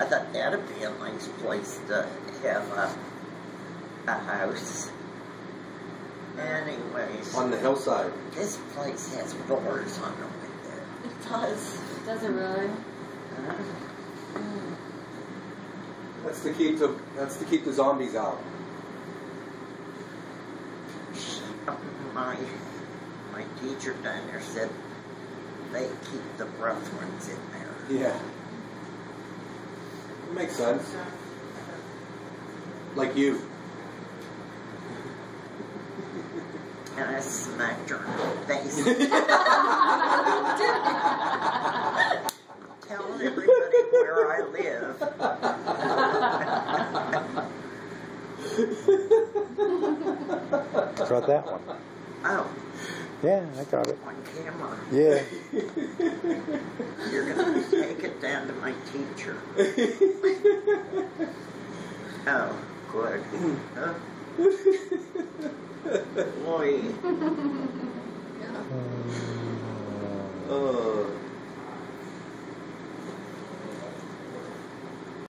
I thought that'd be a nice place to have a house. Anyways. On the hillside. This place has doors on the window. It does. Does it really? That's to keep the zombies out. My teacher down there said they keep the rough ones in there. Yeah. It makes sense. Like you. And I smacked her in the face. Telling everybody where I live. Got that one. Oh. Yeah, I got it. On camera. Yeah. You're going to take it down to my teacher. Oh, good. Huh? Boy. Oh.